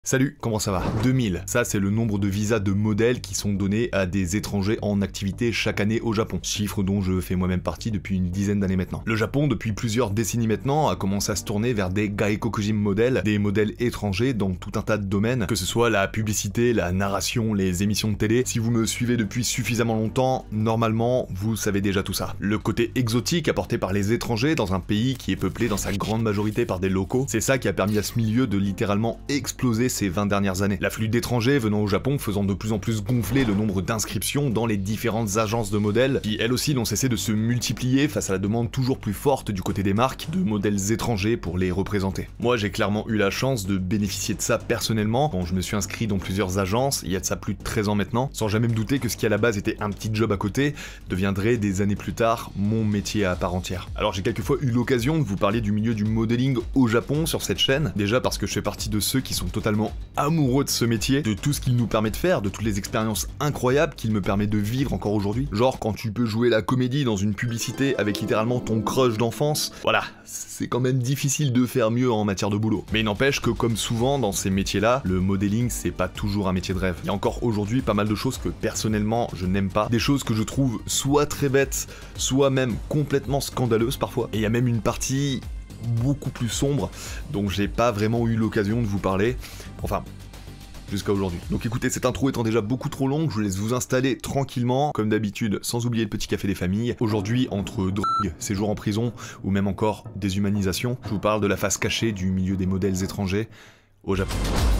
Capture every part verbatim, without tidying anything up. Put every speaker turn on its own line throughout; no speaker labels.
Salut, comment ça va? deux mille, ça c'est le nombre de visas de modèles qui sont donnés à des étrangers en activité chaque année au Japon, chiffre dont je fais moi-même partie depuis une dizaine d'années maintenant. Le Japon, depuis plusieurs décennies maintenant, a commencé à se tourner vers des gaikokujin modèles, des modèles étrangers dans tout un tas de domaines, que ce soit la publicité, la narration, les émissions de télé. Si vous me suivez depuis suffisamment longtemps, normalement, vous savez déjà tout ça. Le côté exotique apporté par les étrangers dans un pays qui est peuplé dans sa grande majorité par des locaux, c'est ça qui a permis à ce milieu de littéralement exploser ces vingt dernières années. L'afflux d'étrangers venant au Japon faisant de plus en plus gonfler le nombre d'inscriptions dans les différentes agences de modèles, qui elles aussi n'ont cessé de se multiplier face à la demande toujours plus forte du côté des marques de modèles étrangers pour les représenter. Moi j'ai clairement eu la chance de bénéficier de ça personnellement quand je me suis inscrit dans plusieurs agences, il y a de ça plus de treize ans maintenant, sans jamais me douter que ce qui à la base était un petit job à côté deviendrait des années plus tard mon métier à part entière. Alors j'ai quelquefois eu l'occasion de vous parler du milieu du modeling au Japon sur cette chaîne, déjà parce que je fais partie de ceux qui sont totalement amoureux de ce métier, de tout ce qu'il nous permet de faire, de toutes les expériences incroyables qu'il me permet de vivre encore aujourd'hui. Genre quand tu peux jouer la comédie dans une publicité avec littéralement ton crush d'enfance, voilà, c'est quand même difficile de faire mieux en matière de boulot. Mais il n'empêche que comme souvent dans ces métiers-là, le modeling c'est pas toujours un métier de rêve. Il y a encore aujourd'hui pas mal de choses que personnellement je n'aime pas, des choses que je trouve soit très bêtes, soit même complètement scandaleuses parfois. Et il y a même une partie beaucoup plus sombre, donc j'ai pas vraiment eu l'occasion de vous parler, enfin, jusqu'à aujourd'hui. Donc écoutez, cette intro étant déjà beaucoup trop longue, je vous laisse vous installer tranquillement, comme d'habitude, sans oublier le petit café des familles. Aujourd'hui, entre drogue, séjour en prison, ou même encore déshumanisation, je vous parle de la face cachée du milieu des modèles étrangers au Japon.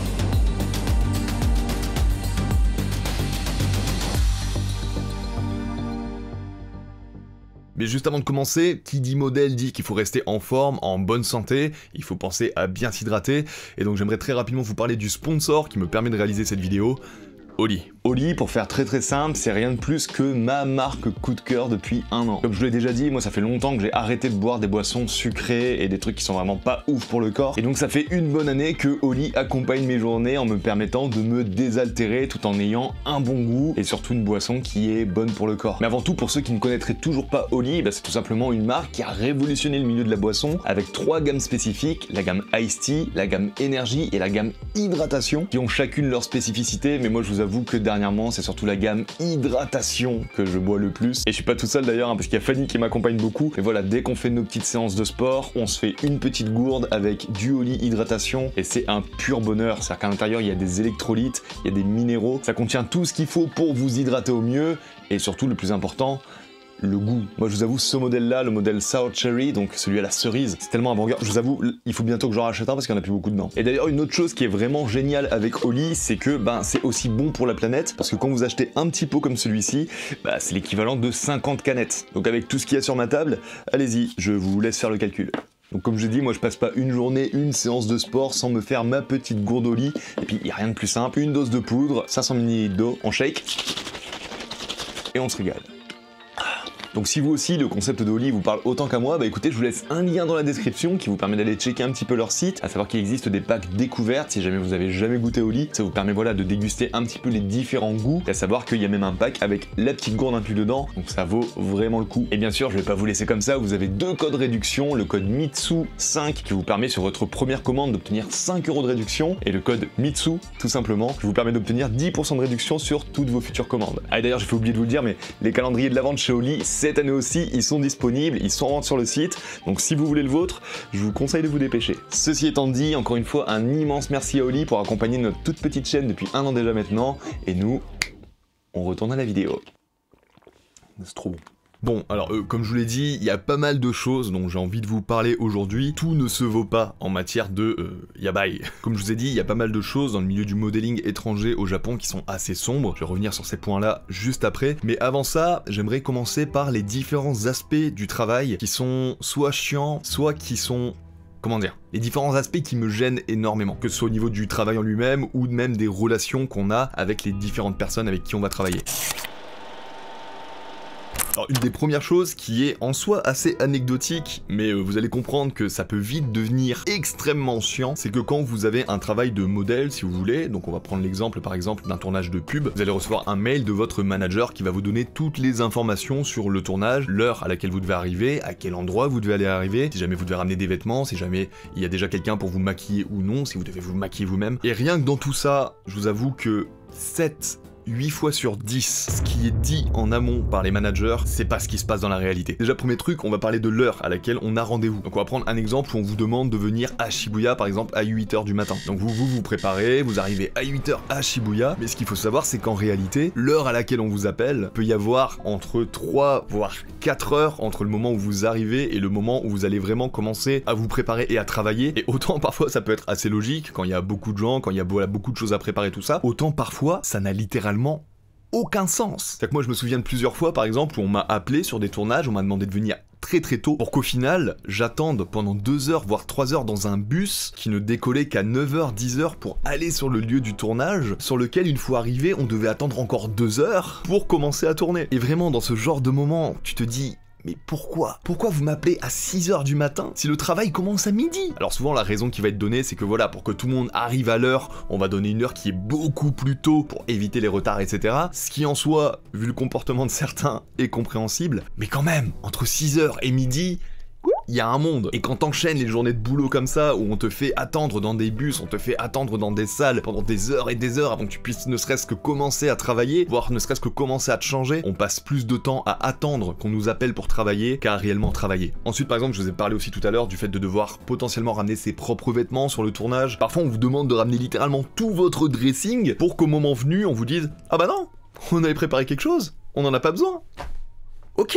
Mais juste avant de commencer, qui dit modèle dit qu'il faut rester en forme, en bonne santé, il faut penser à bien s'hydrater, et donc j'aimerais très rapidement vous parler du sponsor qui me permet de réaliser cette vidéo, Oli. Oli, pour faire très très simple, c'est rien de plus que ma marque coup de cœur depuis un an. Comme je vous l'ai déjà dit, moi ça fait longtemps que j'ai arrêté de boire des boissons sucrées et des trucs qui sont vraiment pas ouf pour le corps. Et donc ça fait une bonne année que Oli accompagne mes journées en me permettant de me désaltérer tout en ayant un bon goût et surtout une boisson qui est bonne pour le corps. Mais avant tout, pour ceux qui ne connaîtraient toujours pas Oli, bah c'est tout simplement une marque qui a révolutionné le milieu de la boisson avec trois gammes spécifiques, la gamme Iced Tea, la gamme Énergie et la gamme Hydratation, qui ont chacune leur spécificité, mais moi je vous avoue que dernièrement, c'est surtout la gamme hydratation que je bois le plus. Et je suis pas tout seul d'ailleurs, hein, parce qu'il y a Fanny qui m'accompagne beaucoup. Et voilà, dès qu'on fait nos petites séances de sport, on se fait une petite gourde avec du Oli hydratation. Et c'est un pur bonheur. C'est-à-dire qu'à l'intérieur, il y a des électrolytes, il y a des minéraux. Ça contient tout ce qu'il faut pour vous hydrater au mieux. Et surtout, le plus important, le goût. Moi je vous avoue, ce modèle là, le modèle Sour Cherry, donc celui à la cerise, c'est tellement un burger, je vous avoue, il faut bientôt que j'en rachète un parce qu'il n'y en a plus beaucoup dedans. Et d'ailleurs une autre chose qui est vraiment géniale avec Oli, c'est que ben, c'est aussi bon pour la planète, parce que quand vous achetez un petit pot comme celui-ci, bah, c'est l'équivalent de cinquante canettes. Donc avec tout ce qu'il y a sur ma table, allez-y, je vous laisse faire le calcul. Donc comme je dis, moi je passe pas une journée, une séance de sport sans me faire ma petite gourde Oli, et puis il n'y a rien de plus simple, une dose de poudre, cinq cents millilitres d'eau, on shake, et on se régale. Donc si vous aussi le concept de Oli vous parle autant qu'à moi, bah écoutez, je vous laisse un lien dans la description qui vous permet d'aller checker un petit peu leur site, à savoir qu'il existe des packs découvertes si jamais vous avez jamais goûté Oli, ça vous permet voilà de déguster un petit peu les différents goûts, et à savoir qu'il y a même un pack avec la petite gourde inclus dedans, donc ça vaut vraiment le coup. Et bien sûr, je vais pas vous laisser comme ça, vous avez deux codes réduction, le code Mitsu cinq qui vous permet sur votre première commande d'obtenir cinq euros de réduction, et le code Mitsu tout simplement qui vous permet d'obtenir dix pour cent de réduction sur toutes vos futures commandes. Ah d'ailleurs j'ai fait oublier de vous le dire, mais les calendriers de la vente chez Oli, cette année aussi, ils sont disponibles, ils sont en vente sur le site, donc si vous voulez le vôtre, je vous conseille de vous dépêcher. Ceci étant dit, encore une fois, un immense merci à Oli pour accompagner notre toute petite chaîne depuis un an déjà maintenant, et nous, on retourne à la vidéo. C'est trop bon. Bon, alors euh, comme je vous l'ai dit, il y a pas mal de choses dont j'ai envie de vous parler aujourd'hui. Tout ne se vaut pas en matière de euh, yabai. Comme je vous ai dit, il y a pas mal de choses dans le milieu du modeling étranger au Japon qui sont assez sombres. Je vais revenir sur ces points-là juste après. Mais avant ça, j'aimerais commencer par les différents aspects du travail qui sont soit chiants, soit qui sont... Comment dire? Les différents aspects qui me gênent énormément, que ce soit au niveau du travail en lui-même ou même des relations qu'on a avec les différentes personnes avec qui on va travailler. Alors une des premières choses qui est en soi assez anecdotique, mais euh, vous allez comprendre que ça peut vite devenir extrêmement chiant, c'est que quand vous avez un travail de modèle, si vous voulez, donc on va prendre l'exemple par exemple d'un tournage de pub, vous allez recevoir un mail de votre manager qui va vous donner toutes les informations sur le tournage, l'heure à laquelle vous devez arriver, à quel endroit vous devez aller arriver, si jamais vous devez ramener des vêtements, si jamais il y a déjà quelqu'un pour vous maquiller ou non, si vous devez vous maquiller vous-même. Et rien que dans tout ça, je vous avoue que sept huit fois sur dix, ce qui est dit en amont par les managers, c'est pas ce qui se passe dans la réalité. Déjà, premier truc, on va parler de l'heure à laquelle on a rendez-vous. Donc on va prendre un exemple où on vous demande de venir à Shibuya, par exemple, à huit heures du matin. Donc vous vous vous préparez, vous arrivez à huit heures à Shibuya, mais ce qu'il faut savoir, c'est qu'en réalité, l'heure à laquelle on vous appelle, peut y avoir entre trois, voire quatre heures entre le moment où vous arrivez et le moment où vous allez vraiment commencer à vous préparer et à travailler. Et autant parfois ça peut être assez logique, quand il y a beaucoup de gens, quand il y a beaucoup de choses à préparer, tout ça, autant parfois, ça n'a littéralement aucun sens. C'est que moi je me souviens de plusieurs fois par exemple où on m'a appelé sur des tournages, on m'a demandé de venir très très tôt pour qu'au final j'attende pendant deux heures voire trois heures dans un bus qui ne décollait qu'à neuf heures dix heures pour aller sur le lieu du tournage, sur lequel une fois arrivé on devait attendre encore deux heures pour commencer à tourner. Et vraiment dans ce genre de moment tu te dis mais pourquoi Pourquoi vous m'appelez à six heures du matin si le travail commence à midi? Alors souvent la raison qui va être donnée c'est que voilà, pour que tout le monde arrive à l'heure, on va donner une heure qui est beaucoup plus tôt pour éviter les retards, et cetera. Ce qui en soi, vu le comportement de certains, est compréhensible. Mais quand même, entre six heures et midi, il y a un monde. Et quand t'enchaînes les journées de boulot comme ça, où on te fait attendre dans des bus, on te fait attendre dans des salles pendant des heures et des heures avant que tu puisses ne serait-ce que commencer à travailler, voire ne serait-ce que commencer à te changer, on passe plus de temps à attendre qu'on nous appelle pour travailler qu'à réellement travailler. Ensuite par exemple, je vous ai parlé aussi tout à l'heure du fait de devoir potentiellement ramener ses propres vêtements sur le tournage. Parfois on vous demande de ramener littéralement tout votre dressing pour qu'au moment venu on vous dise « Ah bah non, on avait préparé quelque chose, on en a pas besoin. » Ok.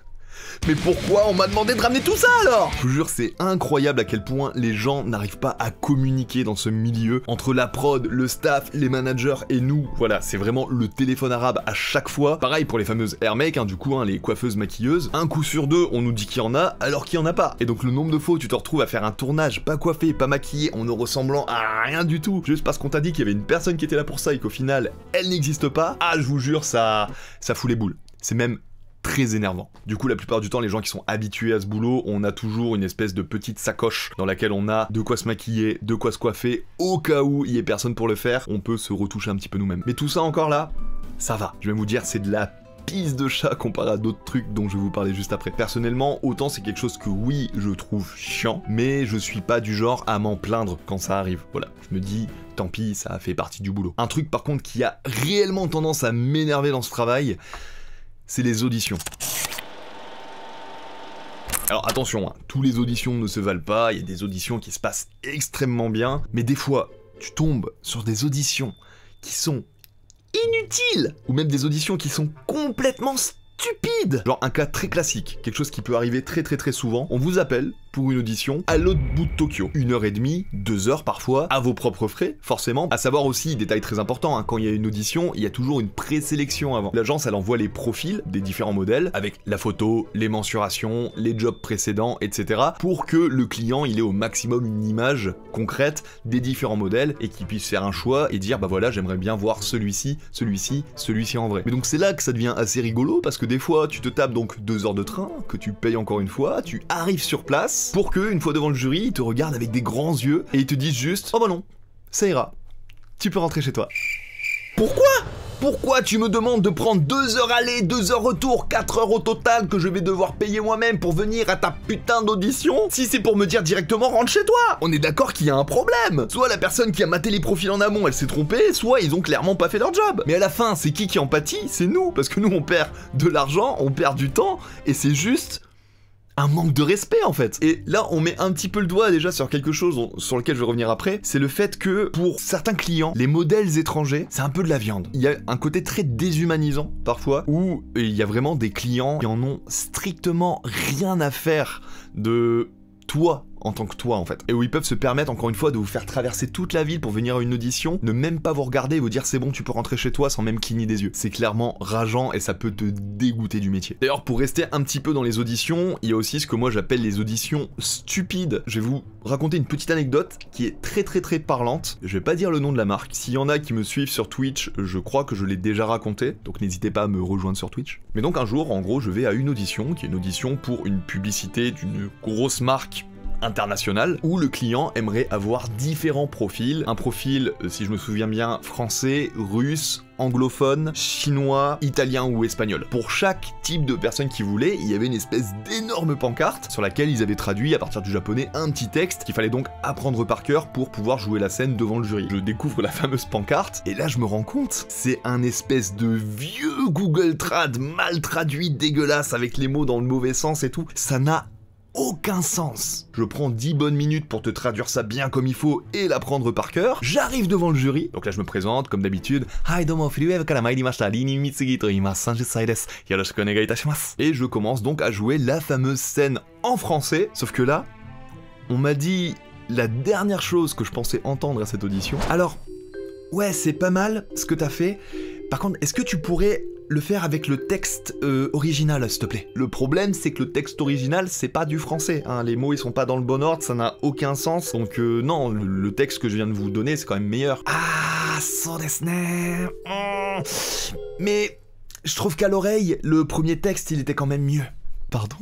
Mais pourquoi on m'a demandé de ramener tout ça alors? Je vous jure, c'est incroyable à quel point les gens n'arrivent pas à communiquer dans ce milieu entre la prod, le staff, les managers et nous. Voilà, c'est vraiment le téléphone arabe à chaque fois. Pareil pour les fameuses hair make, hein, du coup, hein, les coiffeuses maquilleuses. Un coup sur deux, on nous dit qu'il y en a alors qu'il y en a pas. Et donc le nombre de fois où tu te retrouves à faire un tournage pas coiffé, pas maquillé, en ne ressemblant à rien du tout, juste parce qu'on t'a dit qu'il y avait une personne qui était là pour ça et qu'au final, elle n'existe pas. Ah, je vous jure, ça, ça fout les boules. C'est même très énervant. Du coup, la plupart du temps, les gens qui sont habitués à ce boulot, on a toujours une espèce de petite sacoche dans laquelle on a de quoi se maquiller, de quoi se coiffer, au cas où il y ait personne pour le faire, on peut se retoucher un petit peu nous-mêmes. Mais tout ça encore là, ça va. Je vais vous dire, c'est de la pisse de chat comparé à d'autres trucs dont je vais vous parler juste après. Personnellement, autant c'est quelque chose que oui, je trouve chiant, mais je suis pas du genre à m'en plaindre quand ça arrive. Voilà, je me dis, tant pis, ça fait partie du boulot. Un truc par contre qui a réellement tendance à m'énerver dans ce travail, c'est les auditions. Alors attention, hein, tous les auditions ne se valent pas, il y a des auditions qui se passent extrêmement bien, mais des fois, tu tombes sur des auditions qui sont inutiles, ou même des auditions qui sont complètement stupides. Genre un cas très classique, quelque chose qui peut arriver très très très souvent, on vous appelle pour une audition à l'autre bout de Tokyo. Une heure et demie, deux heures parfois, à vos propres frais, forcément. À savoir aussi, détail très important, hein, quand il y a une audition, il y a toujours une présélection avant. L'agence, elle envoie les profils des différents modèles, avec la photo, les mensurations, les jobs précédents, et cetera, pour que le client, il ait au maximum une image concrète des différents modèles, et qu'il puisse faire un choix et dire, bah voilà, j'aimerais bien voir celui-ci, celui-ci, celui-ci en vrai. Mais donc c'est là que ça devient assez rigolo, parce que des fois, tu te tapes donc deux heures de train, que tu payes encore une fois, tu arrives sur place, pour que, une fois devant le jury, ils te regardent avec des grands yeux et ils te disent juste « Oh bah non, ça ira, tu peux rentrer chez toi. » Pourquoi ? Pourquoi tu me demandes de prendre deux heures aller, deux heures retour, quatre heures au total que je vais devoir payer moi-même pour venir à ta putain d'audition, si c'est pour me dire directement rentre chez toi? On est d'accord qu'il y a un problème. Soit la personne qui a maté les profils en amont, elle s'est trompée, soit ils ont clairement pas fait leur job. Mais à la fin, c'est qui qui en pâtit? C'est nous, parce que nous on perd de l'argent, on perd du temps, et c'est juste un manque de respect en fait. Et là on met un petit peu le doigt déjà sur quelque chose sur lequel je vais revenir après, c'est le fait que pour certains clients, les modèles étrangers, c'est un peu de la viande. Il y a un côté très déshumanisant parfois, où il y a vraiment des clients qui en ont strictement rien à faire de toi en tant que toi en fait. Et où ils peuvent se permettre encore une fois de vous faire traverser toute la ville pour venir à une audition, ne même pas vous regarder et vous dire c'est bon tu peux rentrer chez toi sans même cligner des yeux. C'est clairement rageant et ça peut te dégoûter du métier. D'ailleurs pour rester un petit peu dans les auditions, il y a aussi ce que moi j'appelle les auditions stupides. Je vais vous raconter une petite anecdote qui est très très très parlante. Je vais pas dire le nom de la marque. S'il y en a qui me suivent sur Twitch, je crois que je l'ai déjà raconté, donc n'hésitez pas à me rejoindre sur Twitch. Mais donc un jour, en gros, je vais à une audition, qui est une audition pour une publicité d'une grosse marque international où le client aimerait avoir différents profils. Un profil, si je me souviens bien, français, russe, anglophone, chinois, italien ou espagnol. Pour chaque type de personne qu'ils voulaient, il y avait une espèce d'énorme pancarte sur laquelle ils avaient traduit à partir du japonais un petit texte qu'il fallait donc apprendre par cœur pour pouvoir jouer la scène devant le jury. Je découvre la fameuse pancarte et là je me rends compte, c'est un espèce de vieux Google Trad mal traduit, dégueulasse, avec les mots dans le mauvais sens et tout. Ça n'a aucun sens. Je prends dix bonnes minutes pour te traduire ça bien comme il faut et l'apprendre par cœur. J'arrive devant le jury. Donc là, je me présente, comme d'habitude. Hi, domo, Filiweb kara mairimashita, Rini Mitsugi to imasu, trente sai desu. Yoroshiku onegai itashimasu. Et je commence donc à jouer la fameuse scène en français. Sauf que là, on m'a dit la dernière chose que je pensais entendre à cette audition. Alors, ouais, c'est pas mal ce que t'as fait. Par contre, est-ce que tu pourrais le faire avec le texte euh, original, s'il te plaît? Le problème, c'est que le texte original, c'est pas du français, hein. Les mots, ils sont pas dans le bon ordre, ça n'a aucun sens. Donc euh, non, le, le texte que je viens de vous donner, c'est quand même meilleur. Ah, so desu ne. Mmh. Mais je trouve qu'à l'oreille, le premier texte, il était quand même mieux. Pardon?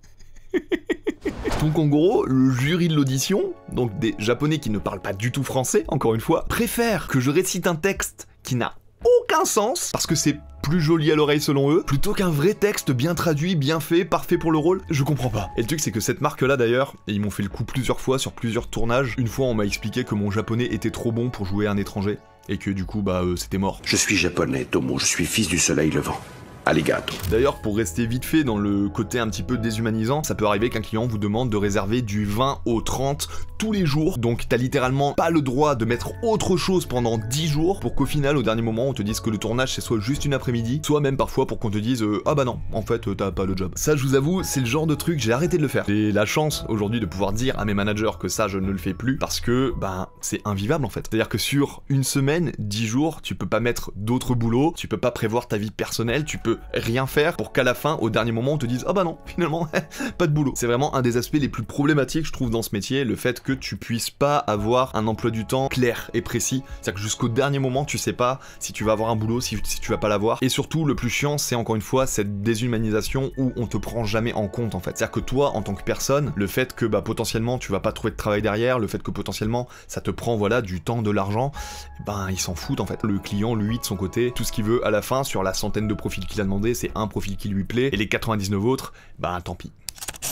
Donc en gros, le jury de l'audition, donc des japonais qui ne parlent pas du tout français, encore une fois, préfèrent que je récite un texte qui n'a aucun sens, parce que c'est plus joli à l'oreille selon eux, plutôt qu'un vrai texte bien traduit, bien fait, parfait pour le rôle. Je comprends pas. Et le truc c'est que cette marque là d'ailleurs, et ils m'ont fait le coup plusieurs fois sur plusieurs tournages, une fois on m'a expliqué que mon japonais était trop bon pour jouer un étranger, et que du coup bah euh, c'était mort.
Je suis japonais, Tomo, je suis fils du soleil levant. Alligato.
D'ailleurs, pour rester vite fait dans le côté un petit peu déshumanisant, ça peut arriver qu'un client vous demande de réserver du vingt au trente tous les jours, donc t'as littéralement pas le droit de mettre autre chose pendant dix jours pour qu'au final, au dernier moment, on te dise que le tournage c'est soit juste une après-midi, soit même parfois pour qu'on te dise euh, ah bah non, en fait euh, t'as pas le job. Ça, je vous avoue, c'est le genre de truc, j'ai arrêté de le faire. J'ai la chance aujourd'hui de pouvoir dire à mes managers que ça, je ne le fais plus parce que bah c'est invivable en fait. C'est-à-dire que sur une semaine, dix jours, tu peux pas mettre d'autres boulots, tu peux pas prévoir ta vie personnelle, tu peux rien faire pour qu'à la fin, au dernier moment, on te dise ah bah non, finalement, pas de boulot. C'est vraiment un des aspects les plus problématiques, je trouve, dans ce métier, le fait que tu puisses pas avoir un emploi du temps clair et précis. C'est-à-dire que jusqu'au dernier moment, tu sais pas si tu vas avoir un boulot, si, si tu vas pas l'avoir. Et surtout, le plus chiant, c'est encore une fois cette déshumanisation où on te prend jamais en compte en fait. C'est-à-dire que toi, en tant que personne, le fait que bah potentiellement tu vas pas trouver de travail derrière, le fait que potentiellement ça te prend voilà du temps, de l'argent, ben ils s'en foutent en fait. Le client, lui, de son côté, tout ce qu'il veut à la fin sur la centaine de profils qu'il a demandé, c'est un profil qui lui plaît, et les quatre-vingt-dix-neuf autres, bah tant pis.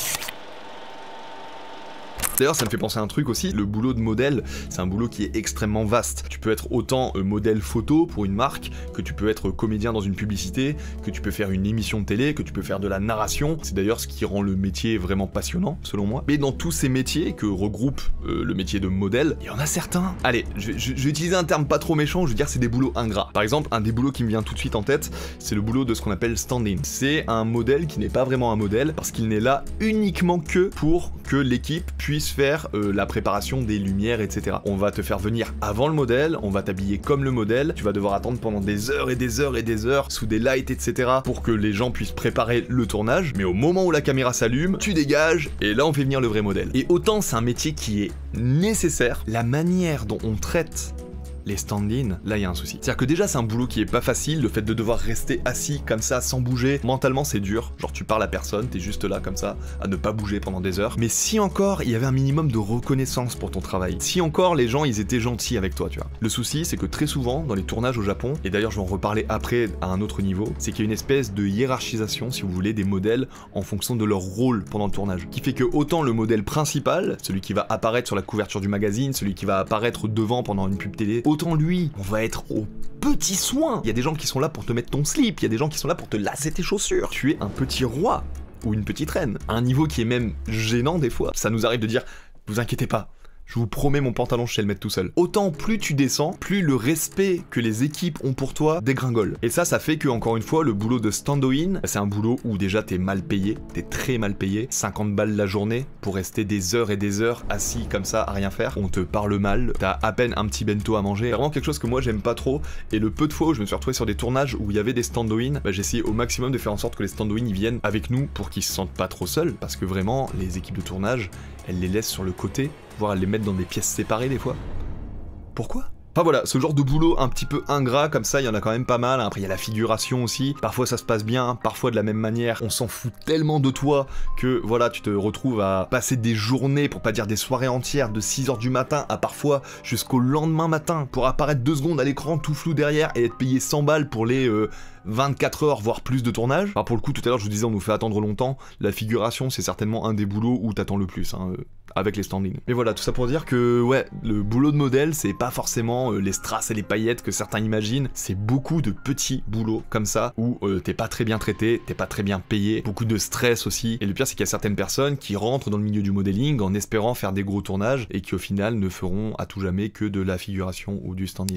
D'ailleurs, ça me fait penser à un truc aussi, le boulot de modèle, c'est un boulot qui est extrêmement vaste. Tu peux être autant euh, modèle photo pour une marque, que tu peux être comédien dans une publicité, que tu peux faire une émission de télé, que tu peux faire de la narration. C'est d'ailleurs ce qui rend le métier vraiment passionnant, selon moi. Mais dans tous ces métiers que regroupe euh, le métier de modèle, il y en a certains. Allez, je, je, je vais utiliser un terme pas trop méchant, je veux dire c'est des boulots ingrats. Par exemple, un des boulots qui me vient tout de suite en tête, c'est le boulot de ce qu'on appelle stand-in. C'est un modèle qui n'est pas vraiment un modèle, parce qu'il n'est là uniquement que pour que l'équipe puisse faire euh, la préparation des lumières, et cetera. On va te faire venir avant le modèle, on va t'habiller comme le modèle, tu vas devoir attendre pendant des heures et des heures et des heures sous des lights, et cetera pour que les gens puissent préparer le tournage, mais au moment où la caméra s'allume, tu dégages, et là on fait venir le vrai modèle. Et autant c'est un métier qui est nécessaire, la manière dont on traite les stand-in, là il y a un souci. C'est-à-dire que déjà c'est un boulot qui est pas facile, le fait de devoir rester assis comme ça sans bouger, mentalement c'est dur, genre tu parles à personne, t'es juste là comme ça, à ne pas bouger pendant des heures. Mais si encore il y avait un minimum de reconnaissance pour ton travail, si encore les gens ils étaient gentils avec toi, tu vois. Le souci c'est que très souvent dans les tournages au Japon, et d'ailleurs je vais en reparler après à un autre niveau, c'est qu'il y a une espèce de hiérarchisation si vous voulez des modèles en fonction de leur rôle pendant le tournage. Qui fait que autant le modèle principal, celui qui va apparaître sur la couverture du magazine, celui qui va apparaître devant pendant une pub télé, autant lui, on va être au petit soin. Il y a des gens qui sont là pour te mettre ton slip, il y a des gens qui sont là pour te lasser tes chaussures. Tu es un petit roi ou une petite reine. À un niveau qui est même gênant des fois. Ça nous arrive de dire, vous inquiétez pas, Je vous promets, mon pantalon, je sais le mettre tout seul. Autant plus tu descends, plus le respect que les équipes ont pour toi dégringole. Et ça, ça fait que, encore une fois, le boulot de stand-in, c'est un boulot où déjà t'es mal payé, t'es très mal payé. cinquante balles la journée pour rester des heures et des heures assis comme ça à rien faire. On te parle mal, t'as à peine un petit bento à manger. C'est vraiment quelque chose que moi j'aime pas trop. Et le peu de fois où je me suis retrouvé sur des tournages où il y avait des stand-in, bah, j'ai essayé au maximum de faire en sorte que les stand-in ils viennent avec nous pour qu'ils se sentent pas trop seuls. Parce que vraiment, les équipes de tournage, elles les laissent sur le côté, voire elles les mettent dans des pièces séparées des fois. Pourquoi ? Enfin voilà, ce genre de boulot un petit peu ingrat comme ça, il y en a quand même pas mal. Après il y a la figuration aussi, parfois ça se passe bien, parfois de la même manière, on s'en fout tellement de toi que voilà, tu te retrouves à passer des journées, pour pas dire des soirées entières, de six heures du matin à parfois jusqu'au lendemain matin, pour apparaître deux secondes à l'écran tout flou derrière et être payé cent balles pour les euh, vingt-quatre heures voire plus de tournage. Enfin pour le coup, tout à l'heure je vous disais on nous fait attendre longtemps, la figuration c'est certainement un des boulots où t'attends le plus, hein, euh, avec les stand-in. Mais voilà, tout ça pour dire que ouais, le boulot de modèle c'est pas forcément euh, les strass et les paillettes que certains imaginent, c'est beaucoup de petits boulots comme ça, où euh, t'es pas très bien traité, t'es pas très bien payé, beaucoup de stress aussi, et le pire c'est qu'il y a certaines personnes qui rentrent dans le milieu du modeling en espérant faire des gros tournages, et qui au final ne feront à tout jamais que de la figuration ou du stand-in.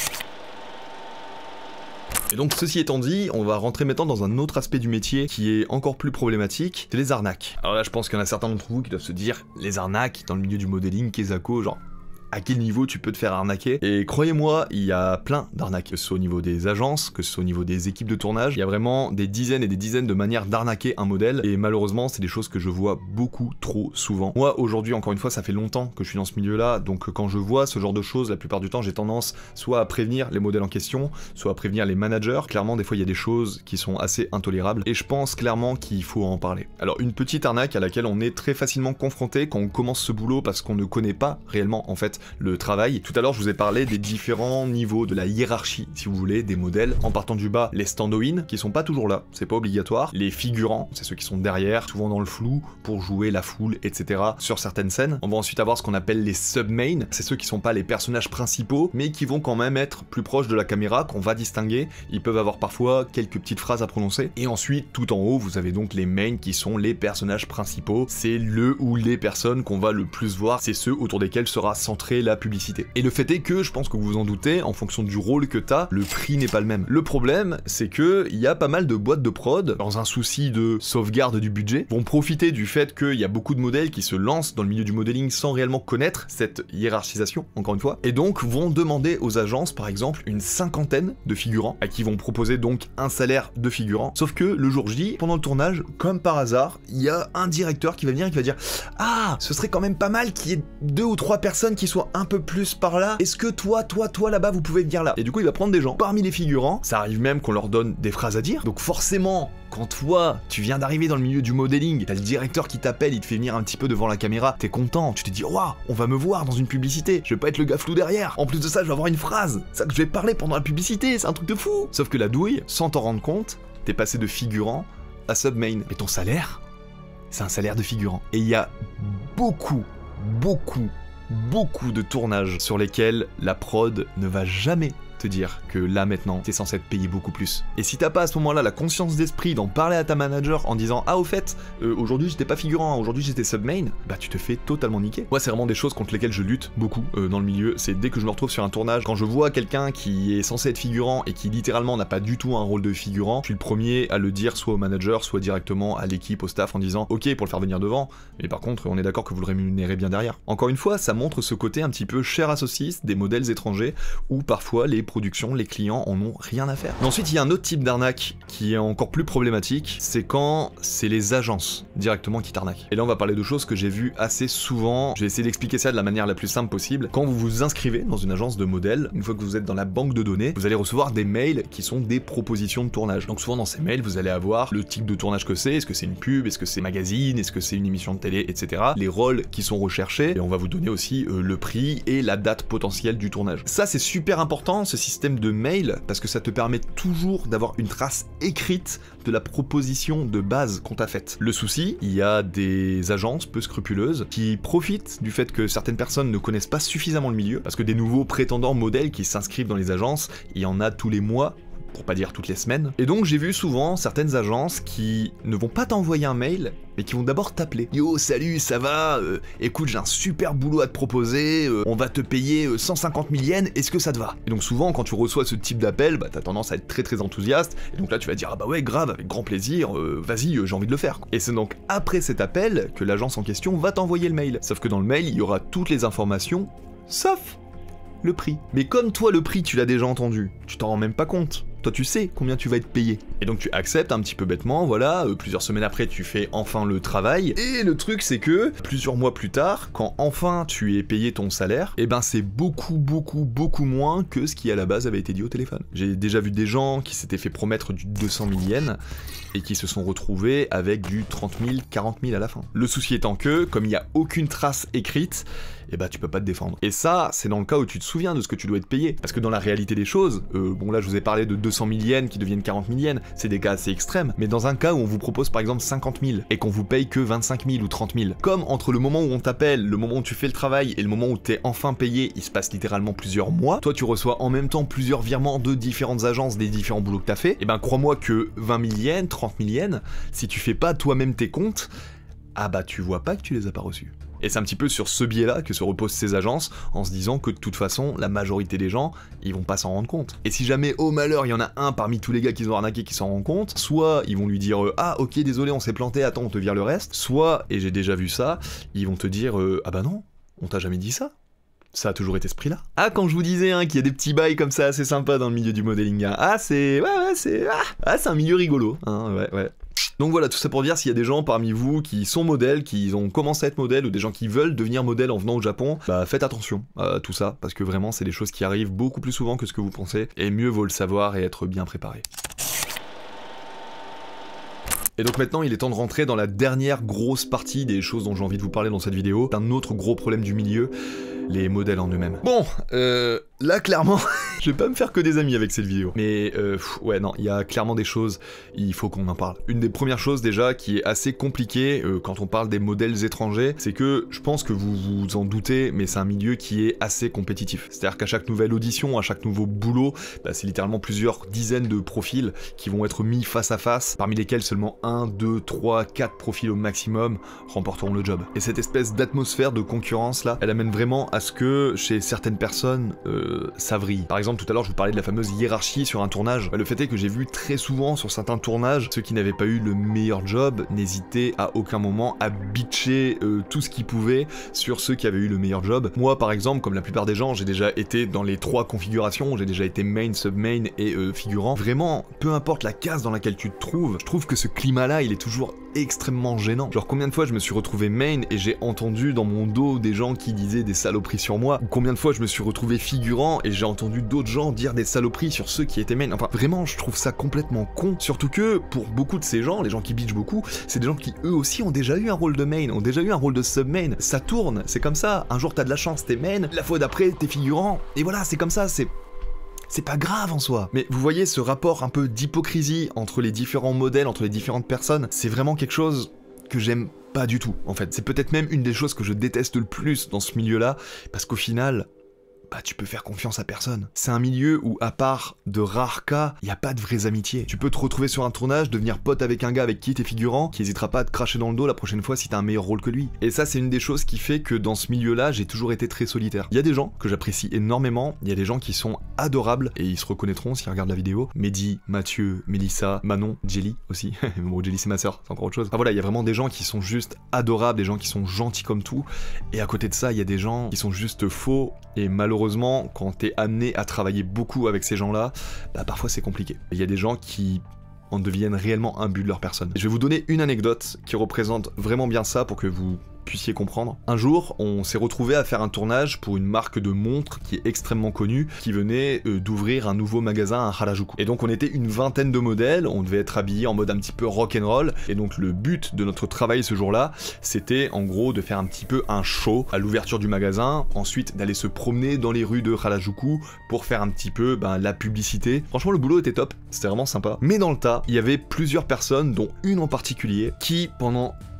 Et donc ceci étant dit, on va rentrer maintenant dans un autre aspect du métier qui est encore plus problématique, c'est les arnaques. Alors là je pense qu'il y en a certains d'entre vous qui doivent se dire, les arnaques dans le milieu du modeling, Kezako, genre... à quel niveau tu peux te faire arnaquer. Et croyez-moi, il y a plein d'arnaques, que ce soit au niveau des agences, que ce soit au niveau des équipes de tournage, il y a vraiment des dizaines et des dizaines de manières d'arnaquer un modèle, et malheureusement c'est des choses que je vois beaucoup trop souvent. Moi aujourd'hui, encore une fois, ça fait longtemps que je suis dans ce milieu-là, donc quand je vois ce genre de choses, la plupart du temps j'ai tendance soit à prévenir les modèles en question, soit à prévenir les managers. Clairement des fois il y a des choses qui sont assez intolérables, et je pense clairement qu'il faut en parler. Alors une petite arnaque à laquelle on est très facilement confronté quand on commence ce boulot parce qu'on ne connaît pas réellement en fait le travail. Tout à l'heure je vous ai parlé des différents niveaux de la hiérarchie, si vous voulez, des modèles. En partant du bas, les stand-in, qui sont pas toujours là, c'est pas obligatoire. Les figurants, c'est ceux qui sont derrière, souvent dans le flou, pour jouer la foule, et cetera sur certaines scènes. On va ensuite avoir ce qu'on appelle les sub-main, c'est ceux qui sont pas les personnages principaux, mais qui vont quand même être plus proches de la caméra, qu'on va distinguer. Ils peuvent avoir parfois quelques petites phrases à prononcer. Et ensuite, tout en haut, vous avez donc les mains, qui sont les personnages principaux. C'est le ou les personnes qu'on va le plus voir, c'est ceux autour desquels sera centrée la publicité. Et le fait est que, je pense que vous vous en doutez, en fonction du rôle que t'as, le prix n'est pas le même. Le problème, c'est que il y a pas mal de boîtes de prod, dans un souci de sauvegarde du budget, vont profiter du fait qu'il y a beaucoup de modèles qui se lancent dans le milieu du modeling sans réellement connaître cette hiérarchisation, encore une fois, et donc vont demander aux agences, par exemple, une cinquantaine de figurants, à qui vont proposer donc un salaire de figurant. Sauf que le jour J, pendant le tournage, comme par hasard, il y a un directeur qui va venir et qui va dire « Ah, ce serait quand même pas mal qu'il y ait deux ou trois personnes qui soient un peu plus par là, est-ce que toi, toi, toi là-bas vous pouvez venir là ?» Et du coup il va prendre des gens parmi les figurants, ça arrive même qu'on leur donne des phrases à dire, donc forcément quand toi tu viens d'arriver dans le milieu du modeling, t'as le directeur qui t'appelle, il te fait venir un petit peu devant la caméra, t'es content, tu te dis waouh, on va me voir dans une publicité, je vais pas être le gars flou derrière, en plus de ça je vais avoir une phrase, ça que je vais parler pendant la publicité, c'est un truc de fou. Sauf que la douille, sans t'en rendre compte, t'es passé de figurant à sub-main, et ton salaire, c'est un salaire de figurant. Et il y a beaucoup, beaucoup beaucoup de tournages sur lesquels la prod ne va jamais te dire que là maintenant t'es censé être payé beaucoup plus. Et si t'as pas à ce moment là la conscience d'esprit d'en parler à ta manager en disant ah au fait euh, aujourd'hui j'étais pas figurant, hein, aujourd'hui j'étais sub-main, bah tu te fais totalement niquer. Moi c'est vraiment des choses contre lesquelles je lutte beaucoup euh, dans le milieu, c'est dès que je me retrouve sur un tournage, quand je vois quelqu'un qui est censé être figurant et qui littéralement n'a pas du tout un rôle de figurant, je suis le premier à le dire soit au manager, soit directement à l'équipe, au staff en disant ok pour le faire venir devant, mais par contre on est d'accord que vous le rémunérez bien derrière. Encore une fois ça montre ce côté un petit peu chair à saucisse des modèles étrangers où parfois les productions, les clients en ont rien à faire. Mais ensuite il y a un autre type d'arnaque qui est encore plus problématique, c'est quand c'est les agences directement qui t'arnaquent. Et là on va parler de choses que j'ai vues assez souvent, je vais essayer d'expliquer ça de la manière la plus simple possible. Quand vous vous inscrivez dans une agence de modèles, une fois que vous êtes dans la banque de données, vous allez recevoir des mails qui sont des propositions de tournage. Donc souvent dans ces mails vous allez avoir le type de tournage que c'est, est-ce que c'est une pub, est-ce que c'est magazine, est-ce que c'est une émission de télé, et cetera. Les rôles qui sont recherchés, et on va vous donner aussi euh, le prix et la date potentielle du tournage. Ça c'est super important, ce système de mail, parce que ça te permet toujours d'avoir une trace écrite de la proposition de base qu'on t'a faite. Le souci, il y a des agences peu scrupuleuses qui profitent du fait que certaines personnes ne connaissent pas suffisamment le milieu, parce que des nouveaux prétendants modèles qui s'inscrivent dans les agences, il y en a tous les mois, pour pas dire toutes les semaines. Et donc j'ai vu souvent certaines agences qui ne vont pas t'envoyer un mail, mais qui vont d'abord t'appeler. Yo, salut, ça va euh, Écoute, j'ai un super boulot à te proposer, euh, on va te payer euh, cent cinquante mille yens, est-ce que ça te va? Et donc souvent, quand tu reçois ce type d'appel, bah t'as tendance à être très très enthousiaste, et donc là tu vas dire, ah bah ouais, grave, avec grand plaisir, euh, vas-y, euh, j'ai envie de le faire. Et c'est donc après cet appel que l'agence en question va t'envoyer le mail. Sauf que dans le mail, il y aura toutes les informations, sauf le prix. Mais comme toi, le prix, tu l'as déjà entendu, tu t'en rends même pas compte. Toi, tu sais combien tu vas être payé. Et donc tu acceptes un petit peu bêtement, voilà, euh, plusieurs semaines après, tu fais enfin le travail. Et le truc, c'est que, plusieurs mois plus tard, quand enfin tu es payé ton salaire, eh ben c'est beaucoup, beaucoup, beaucoup moins que ce qui à la base avait été dit au téléphone. J'ai déjà vu des gens qui s'étaient fait promettre du deux cent mille yens, et qui se sont retrouvés avec du trente mille, quarante mille à la fin. Le souci étant que, comme il n'y a aucune trace écrite, et eh bah tu peux pas te défendre. Et ça, c'est dans le cas où tu te souviens de ce que tu dois être payé. Parce que dans la réalité des choses, euh, bon là je vous ai parlé de deux cent mille yens qui deviennent quarante mille yens, c'est des cas assez extrêmes, mais dans un cas où on vous propose par exemple cinquante mille, et qu'on vous paye que vingt-cinq mille ou trente mille, comme entre le moment où on t'appelle, le moment où tu fais le travail, et le moment où t'es enfin payé, il se passe littéralement plusieurs mois, toi tu reçois en même temps plusieurs virements de différentes agences des différents boulots que t'as fait, et ben crois-moi que vingt mille yens, trente mille yens, si tu fais pas toi-même tes comptes, ah bah tu vois pas que tu les as pas reçus. Et c'est un petit peu sur ce biais-là que se reposent ces agences, en se disant que de toute façon, la majorité des gens, ils vont pas s'en rendre compte. Et si jamais, au malheur, il y en a un parmi tous les gars qui ont arnaqué qui s'en rend compte, soit ils vont lui dire euh, ah ok désolé on s'est planté, attends on te vire le reste, soit, et j'ai déjà vu ça, ils vont te dire euh, ah bah non, on t'a jamais dit ça. Ça a toujours été ce prix-là. Ah, quand je vous disais hein, qu'il y a des petits bails comme ça assez sympas dans le milieu du modeling, hein. Ah c'est... ouais ouais c'est... Ah, ah c'est un milieu rigolo, hein, ouais ouais. Donc voilà, tout ça pour dire, s'il y a des gens parmi vous qui sont modèles, qui ont commencé à être modèles, ou des gens qui veulent devenir modèles en venant au Japon, bah faites attention à tout ça, parce que vraiment c'est des choses qui arrivent beaucoup plus souvent que ce que vous pensez, et mieux vaut le savoir et être bien préparé. Et donc maintenant, il est temps de rentrer dans la dernière grosse partie des choses dont j'ai envie de vous parler dans cette vidéo, d'un autre gros problème du milieu, les modèles en eux-mêmes. Bon, euh... là, clairement, je vais pas me faire que des amis avec cette vidéo. Mais, euh, pff, ouais, non, il y a clairement des choses, il faut qu'on en parle. Une des premières choses, déjà, qui est assez compliquée euh, quand on parle des modèles étrangers, c'est que, je pense que vous vous en doutez, mais c'est un milieu qui est assez compétitif. C'est-à-dire qu'à chaque nouvelle audition, à chaque nouveau boulot, bah, c'est littéralement plusieurs dizaines de profils qui vont être mis face à face, parmi lesquels seulement un, deux, trois, quatre profils au maximum remporteront le job. Et cette espèce d'atmosphère de concurrence, là, elle amène vraiment à ce que, chez certaines personnes, euh, ça vrille. Par exemple, tout à l'heure, je vous parlais de la fameuse hiérarchie sur un tournage. Bah, le fait est que j'ai vu très souvent sur certains tournages, ceux qui n'avaient pas eu le meilleur job n'hésitaient à aucun moment à bitcher euh, tout ce qu'ils pouvaient sur ceux qui avaient eu le meilleur job. Moi, par exemple, comme la plupart des gens, j'ai déjà été dans les trois configurations, j'ai déjà été main, sub-main et euh, figurant. Vraiment, peu importe la case dans laquelle tu te trouves, je trouve que ce climat-là, il est toujours extrêmement gênant. Genre combien de fois je me suis retrouvé main et j'ai entendu dans mon dos des gens qui disaient des saloperies sur moi, ou combien de fois je me suis retrouvé figurant et j'ai entendu d'autres gens dire des saloperies sur ceux qui étaient main. Enfin vraiment je trouve ça complètement con, surtout que pour beaucoup de ces gens, les gens qui bitchent beaucoup, c'est des gens qui eux aussi ont déjà eu un rôle de main, ont déjà eu un rôle de sub-main, ça tourne, c'est comme ça, un jour t'as de la chance, t'es main, la fois d'après t'es figurant, et voilà c'est comme ça, c'est... C'est pas grave en soi. Mais vous voyez ce rapport un peu d'hypocrisie entre les différents modèles, entre les différentes personnes, c'est vraiment quelque chose que j'aime pas du tout, en fait. C'est peut-être même une des choses que je déteste le plus dans ce milieu-là, parce qu'au final, bah tu peux faire confiance à personne. C'est un milieu où, à part de rares cas, il y a pas de vraies amitiés. Tu peux te retrouver sur un tournage, devenir pote avec un gars avec qui t'es figurant, qui hésitera pas à te cracher dans le dos la prochaine fois si t'as un meilleur rôle que lui. Et ça, c'est une des choses qui fait que dans ce milieu-là, j'ai toujours été très solitaire. Il y a des gens que j'apprécie énormément, il y a des gens qui sont adorables, et ils se reconnaîtront s'ils regardent la vidéo. Mehdi, Mathieu, Mélissa, Manon, Jelly aussi. Bon, Jelly c'est ma sœur, c'est encore autre chose. Ah voilà, il y a vraiment des gens qui sont juste adorables, des gens qui sont gentils comme tout, et à côté de ça, il y a des gens qui sont juste faux, et malheureusement, Malheureusement, quand t'es amené à travailler beaucoup avec ces gens-là, bah parfois c'est compliqué. Il y a des gens qui en deviennent réellement un but de leur personne. Je vais vous donner une anecdote qui représente vraiment bien ça pour que vous puissiez comprendre. Un jour, on s'est retrouvé à faire un tournage pour une marque de montres qui est extrêmement connue, qui venait euh, d'ouvrir un nouveau magasin à Harajuku. Et donc on était une vingtaine de modèles, on devait être habillés en mode un petit peu rock'n'roll, et donc le but de notre travail ce jour-là, c'était en gros de faire un petit peu un show à l'ouverture du magasin, ensuite d'aller se promener dans les rues de Harajuku pour faire un petit peu ben, la publicité. Franchement le boulot était top, c'était vraiment sympa. Mais dans le tas, il y avait plusieurs personnes, dont une en particulier, qui pendant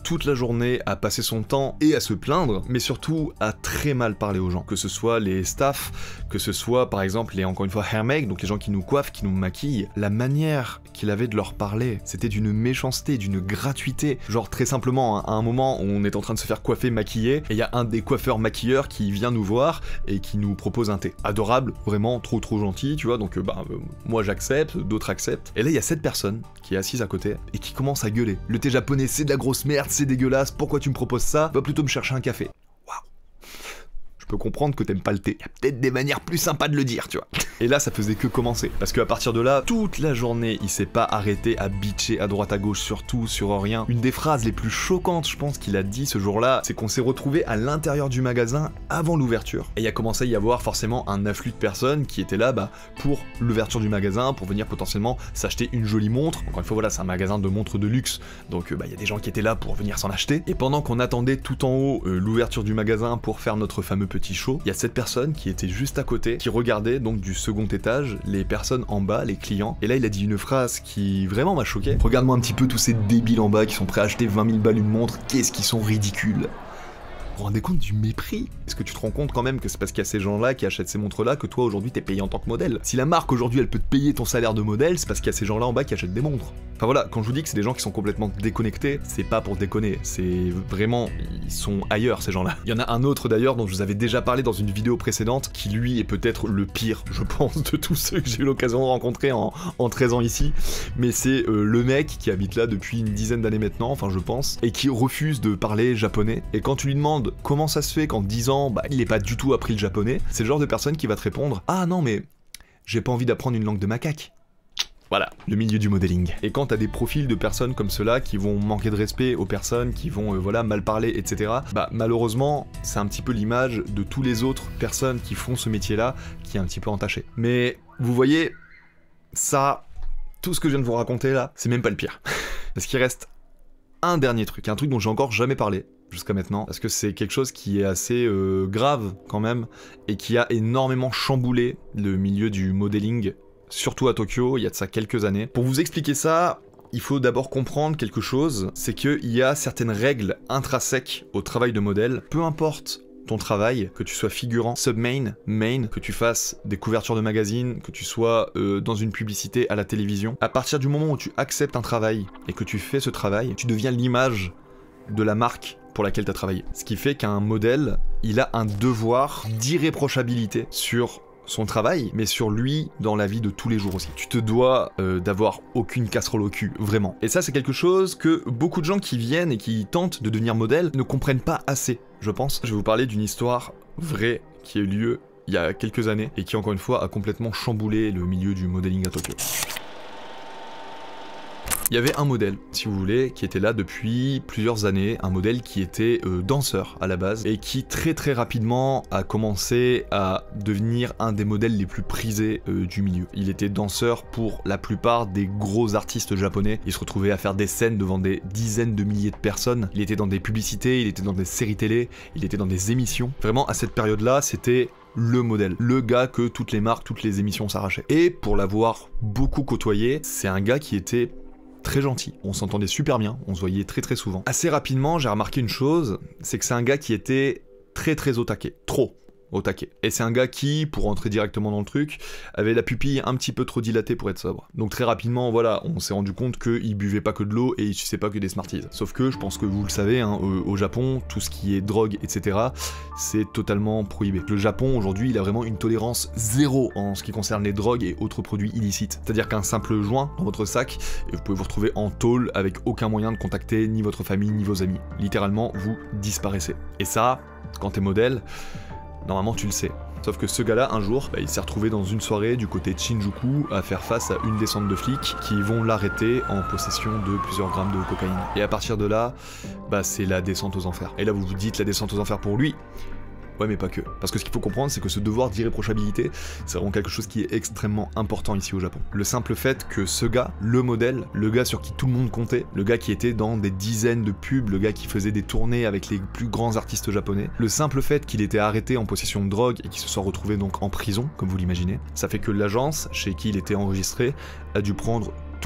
toute la journée à passer son temps et à se plaindre, mais surtout à très mal parler aux gens, que ce soit les staffs, que ce soit par exemple les, encore une fois, hairmake, donc les gens qui nous coiffent, qui nous maquillent. La manière qu'il avait de leur parler, c'était d'une méchanceté, d'une gratuité. Genre très simplement, à un moment, on est en train de se faire coiffer, maquiller, et il y a un des coiffeurs maquilleurs qui vient nous voir et qui nous propose un thé. Adorable, vraiment trop trop gentil, tu vois, donc euh, bah, euh, moi j'accepte, d'autres acceptent. Et là il y a cette personne qui est assise à côté et qui commence à gueuler. Le thé japonais c'est de la grosse merde, c'est dégueulasse, pourquoi tu me proposes ça? Va plutôt me chercher un café. Waouh. Je peux comprendre que t'aimes pas le thé. Il y a peut-être des manières plus sympas de le dire, tu vois. Et là, ça faisait que commencer. Parce qu'à partir de là, toute la journée, il s'est pas arrêté à bitcher à droite à gauche sur tout, sur rien. Une des phrases les plus choquantes, je pense, qu'il a dit ce jour-là, c'est qu'on s'est retrouvé à l'intérieur du magasin avant l'ouverture. Et il a commencé à y avoir forcément un afflux de personnes qui étaient là bah, pour l'ouverture du magasin, pour venir potentiellement s'acheter une jolie montre. Encore une fois, voilà, c'est un magasin de montres de luxe. Donc, bah, il y a des gens qui étaient là pour venir s'en acheter. Et pendant qu'on attendait tout en haut euh, l'ouverture du magasin pour faire notre fameux petit show, il y a cette personne qui était juste à côté, qui regardait donc du second étage les personnes en bas, les clients. Et là, il a dit une phrase qui vraiment m'a choqué. Regarde-moi un petit peu tous ces débiles en bas qui sont prêts à acheter vingt mille balles une montre, qu'est-ce qu'ils sont ridicules. Vous vous rendez compte du mépris? Est-ce que tu te rends compte quand même que c'est parce qu'il y a ces gens-là qui achètent ces montres-là que toi aujourd'hui t'es payé en tant que modèle? Si la marque aujourd'hui elle peut te payer ton salaire de modèle, c'est parce qu'il y a ces gens-là en bas qui achètent des montres. Enfin voilà, quand je vous dis que c'est des gens qui sont complètement déconnectés, c'est pas pour déconner, c'est vraiment, ils sont ailleurs ces gens-là. Il y en a un autre d'ailleurs dont je vous avais déjà parlé dans une vidéo précédente, qui lui est peut-être le pire, je pense, de tous ceux que j'ai eu l'occasion de rencontrer en, en treize ans ici, mais c'est euh, le mec qui habite là depuis une dizaine d'années maintenant, enfin je pense, et qui refuse de parler japonais, et quand tu lui demandes comment ça se fait qu'en dix ans, bah, il n'ait pas du tout appris le japonais, c'est le genre de personne qui va te répondre « Ah non mais, j'ai pas envie d'apprendre une langue de macaque ». Voilà, le milieu du modeling. Et quand t'as des profils de personnes comme ceux-là qui vont manquer de respect aux personnes, qui vont euh, voilà mal parler, et cetera. Bah malheureusement, c'est un petit peu l'image de tous les autres personnes qui font ce métier-là, qui est un petit peu entaché. Mais vous voyez, ça, tout ce que je viens de vous raconter là, c'est même pas le pire. Parce qu'il reste un dernier truc, un truc dont j'ai encore jamais parlé jusqu'à maintenant, parce que c'est quelque chose qui est assez euh, grave quand même, et qui a énormément chamboulé le milieu du modeling, surtout à Tokyo, il y a de ça quelques années. Pour vous expliquer ça, il faut d'abord comprendre quelque chose, c'est qu'il y a certaines règles intrinsèques au travail de modèle, peu importe ton travail, que tu sois figurant, submain, main, que tu fasses des couvertures de magazines, que tu sois euh, dans une publicité à la télévision. À partir du moment où tu acceptes un travail et que tu fais ce travail, tu deviens l'image de la marque pour laquelle tu as travaillé. Ce qui fait qu'un modèle, il a un devoir d'irréprochabilité sur son travail, mais sur lui dans la vie de tous les jours aussi. Tu te dois euh, d'avoir aucune casserole au cul, vraiment. Et ça, c'est quelque chose que beaucoup de gens qui viennent et qui tentent de devenir modèle ne comprennent pas assez, je pense. Je vais vous parler d'une histoire vraie qui a eu lieu il y a quelques années et qui, encore une fois, a complètement chamboulé le milieu du modeling à Tokyo. Il y avait un modèle, si vous voulez, qui était là depuis plusieurs années, un modèle qui était euh, danseur à la base, et qui très très rapidement a commencé à devenir un des modèles les plus prisés euh, du milieu. Il était danseur pour la plupart des gros artistes japonais, il se retrouvait à faire des scènes devant des dizaines de milliers de personnes, il était dans des publicités, il était dans des séries télé, il était dans des émissions. Vraiment, à cette période-là, c'était le modèle, le gars que toutes les marques, toutes les émissions s'arrachaient. Et pour l'avoir beaucoup côtoyé, c'est un gars qui était très gentil, on s'entendait super bien, on se voyait très très souvent. Assez rapidement, j'ai remarqué une chose, c'est que c'est un gars qui était très très au taquet, trop au taquet. Et c'est un gars qui, pour rentrer directement dans le truc, avait la pupille un petit peu trop dilatée pour être sobre. Donc très rapidement, voilà, on s'est rendu compte qu'il buvait pas que de l'eau et il suçait pas que des Smarties. Sauf que, je pense que vous le savez, hein, au, au Japon, tout ce qui est drogue, et cetera, c'est totalement prohibé. Le Japon, aujourd'hui, il a vraiment une tolérance zéro en ce qui concerne les drogues et autres produits illicites. C'est-à-dire qu'un simple joint dans votre sac, et vous pouvez vous retrouver en tôle avec aucun moyen de contacter ni votre famille, ni vos amis. Littéralement, vous disparaissez. Et ça, quand t'es modèle, normalement tu le sais. Sauf que ce gars-là, un jour, bah, il s'est retrouvé dans une soirée du côté de Shinjuku à faire face à une descente de flics qui vont l'arrêter en possession de plusieurs grammes de cocaïne. Et à partir de là, bah, c'est la descente aux enfers. Et là vous vous dites la descente aux enfers pour lui. Ouais, mais pas que. Parce que ce qu'il faut comprendre, c'est que ce devoir d'irréprochabilité, c'est vraiment quelque chose qui est extrêmement important ici au Japon. Le simple fait que ce gars, le modèle, le gars sur qui tout le monde comptait, le gars qui était dans des dizaines de pubs, le gars qui faisait des tournées avec les plus grands artistes japonais, le simple fait qu'il était arrêté en possession de drogue et qu'il se soit retrouvé donc en prison, comme vous l'imaginez, ça fait que l'agence chez qui il était enregistré a dû prendre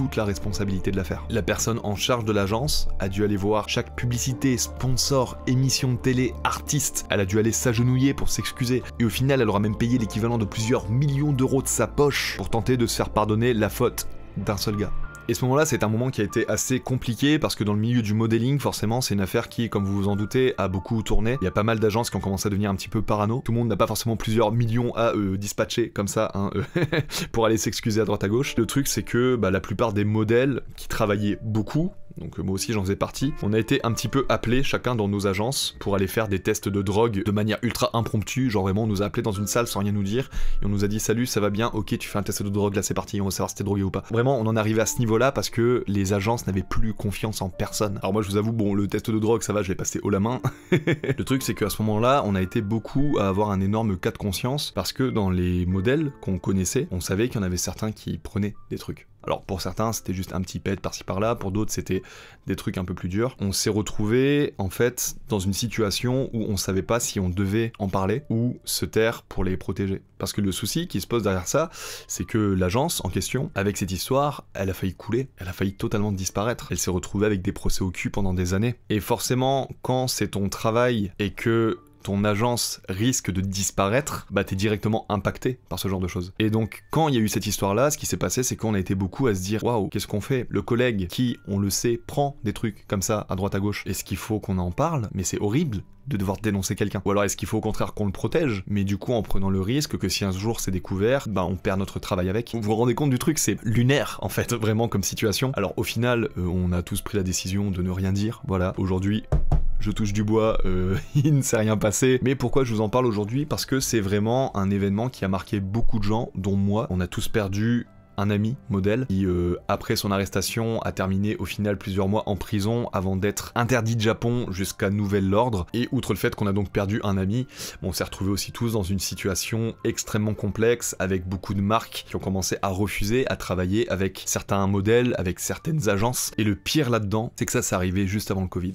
toute la responsabilité de l'affaire. La personne en charge de l'agence a dû aller voir chaque publicité, sponsor, émission de télé, artiste. Elle a dû aller s'agenouiller pour s'excuser. Et au final, elle aura même payé l'équivalent de plusieurs millions d'euros de sa poche pour tenter de se faire pardonner la faute d'un seul gars. Et ce moment-là, c'est un moment qui a été assez compliqué parce que dans le milieu du modeling, forcément, c'est une affaire qui, comme vous vous en doutez, a beaucoup tourné. Il y a pas mal d'agences qui ont commencé à devenir un petit peu parano. Tout le monde n'a pas forcément plusieurs millions à euh, dispatcher comme ça hein, euh, pour aller s'excuser à droite à gauche. Le truc, c'est que bah, la plupart des modèles qui travaillaient beaucoup, donc moi aussi j'en faisais partie, on a été un petit peu appelés chacun dans nos agences pour aller faire des tests de drogue de manière ultra impromptue, genre vraiment on nous a appelés dans une salle sans rien nous dire, et on nous a dit salut ça va bien, ok tu fais un test de drogue là c'est parti, on va savoir si t'es drogué ou pas. Vraiment on en arrivait à ce niveau là parce que les agences n'avaient plus confiance en personne. Alors moi je vous avoue bon le test de drogue ça va je l'ai passé haut la main. Le truc c'est qu'à ce moment là on a été beaucoup à avoir un énorme cas de conscience parce que dans les modèles qu'on connaissait, on savait qu'il y en avait certains qui prenaient des trucs. Alors pour certains c'était juste un petit pet par-ci par-là, pour d'autres c'était des trucs un peu plus durs. On s'est retrouvé en fait dans une situation où on savait pas si on devait en parler ou se taire pour les protéger. Parce que le souci qui se pose derrière ça, c'est que l'agence en question, avec cette histoire, elle a failli couler, elle a failli totalement disparaître. Elle s'est retrouvée avec des procès au cul pendant des années. Et forcément, quand c'est ton travail et que ton agence risque de disparaître, bah t'es directement impacté par ce genre de choses. Et donc quand il y a eu cette histoire-là, ce qui s'est passé, c'est qu'on a été beaucoup à se dire waouh, qu'est-ce qu'on fait? Le collègue qui, on le sait, prend des trucs comme ça à droite à gauche. Est-ce qu'il faut qu'on en parle? Mais c'est horrible de devoir dénoncer quelqu'un. Ou alors est-ce qu'il faut au contraire qu'on le protège, mais du coup en prenant le risque que si un jour c'est découvert, bah on perd notre travail avec. Vous vous rendez compte du truc, c'est lunaire en fait, vraiment comme situation. Alors au final, euh, on a tous pris la décision de ne rien dire. Voilà, aujourd'hui je touche du bois, euh, il ne s'est rien passé. Mais pourquoi je vous en parle aujourd'hui? Parce que c'est vraiment un événement qui a marqué beaucoup de gens, dont moi. On a tous perdu un ami modèle qui, euh, après son arrestation, a terminé au final plusieurs mois en prison avant d'être interdit de Japon jusqu'à nouvel ordre. Et outre le fait qu'on a donc perdu un ami, bon, on s'est retrouvés aussi tous dans une situation extrêmement complexe avec beaucoup de marques qui ont commencé à refuser à travailler avec certains modèles, avec certaines agences. Et le pire là-dedans, c'est que ça, c'est arrivé juste avant le Covid.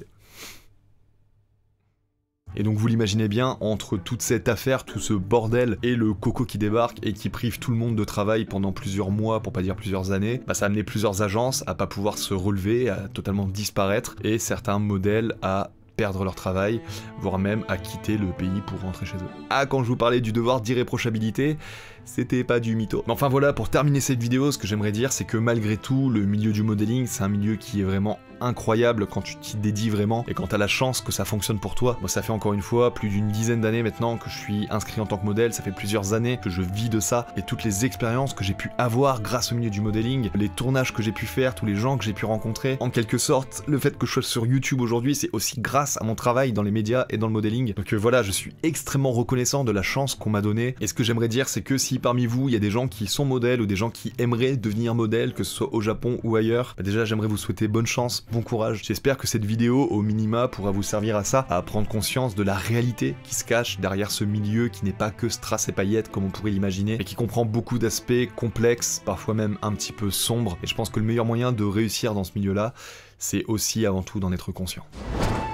Et donc vous l'imaginez bien, entre toute cette affaire, tout ce bordel et le coco qui débarque et qui prive tout le monde de travail pendant plusieurs mois, pour pas dire plusieurs années, bah ça a amené plusieurs agences à pas pouvoir se relever, à totalement disparaître, et certains modèles à perdre leur travail, voire même à quitter le pays pour rentrer chez eux. Ah, quand je vous parlais du devoir d'irréprochabilité, c'était pas du mytho. Mais enfin voilà, pour terminer cette vidéo, ce que j'aimerais dire, c'est que malgré tout, le milieu du modeling, c'est un milieu qui est vraiment incroyable quand tu t'y dédies vraiment et quand t'as la chance que ça fonctionne pour toi. Moi ça fait encore une fois plus d'une dizaine d'années maintenant que je suis inscrit en tant que modèle, ça fait plusieurs années que je vis de ça et toutes les expériences que j'ai pu avoir grâce au milieu du modeling, les tournages que j'ai pu faire, tous les gens que j'ai pu rencontrer, en quelque sorte le fait que je sois sur YouTube aujourd'hui c'est aussi grâce à mon travail dans les médias et dans le modeling. Donc euh, voilà, je suis extrêmement reconnaissant de la chance qu'on m'a donnée et ce que j'aimerais dire c'est que si parmi vous il y a des gens qui sont modèles ou des gens qui aimeraient devenir modèles, que ce soit au Japon ou ailleurs, bah déjà j'aimerais vous souhaiter bonne chance, bon courage. J'espère que cette vidéo, au minima, pourra vous servir à ça, à prendre conscience de la réalité qui se cache derrière ce milieu qui n'est pas que strass et paillettes comme on pourrait l'imaginer, mais qui comprend beaucoup d'aspects complexes, parfois même un petit peu sombres. Et je pense que le meilleur moyen de réussir dans ce milieu-là, c'est aussi avant tout d'en être conscient.